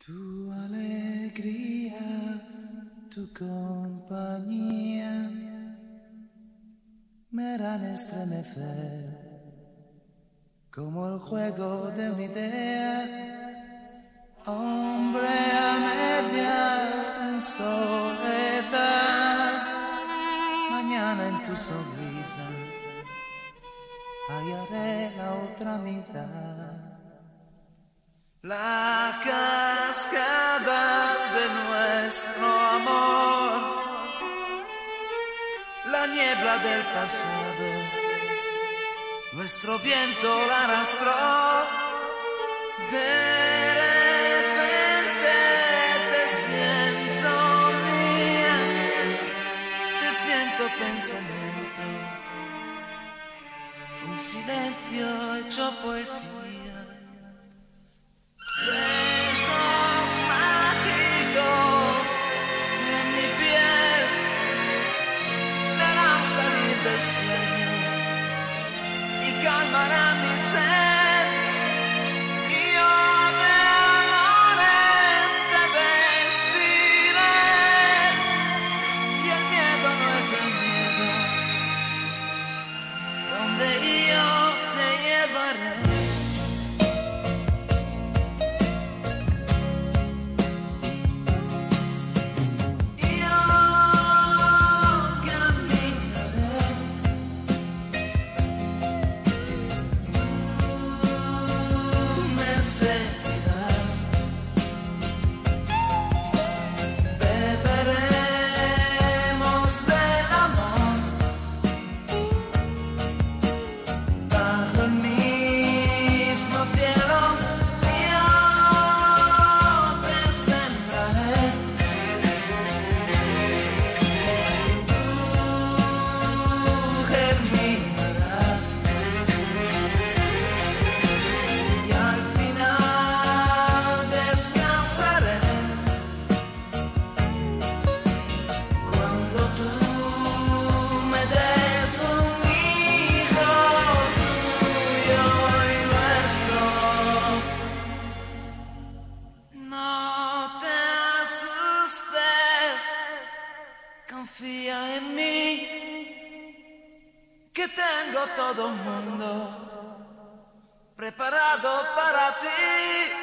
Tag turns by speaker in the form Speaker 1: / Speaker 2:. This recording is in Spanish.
Speaker 1: Tu alegría, tu compañía me harán estremecer como el juego de una idea. Hombre a medias en soledad, mañana en tu sonrisa hallaré la otra mitad. La cascada de nuestro amor, la niebla del pasado, nuestro viento la arrastró. De repente te siento mía, te siento pensamiento, un silencio hecho poesía. Besos mágicos en mi piel me harán salir del sueño y calmarán mi sed. Y yo de amores te vestiré y el miedo no es el miedo, donde yo te llevaré. Confía en mí, que tengo todo el mundo preparado para ti.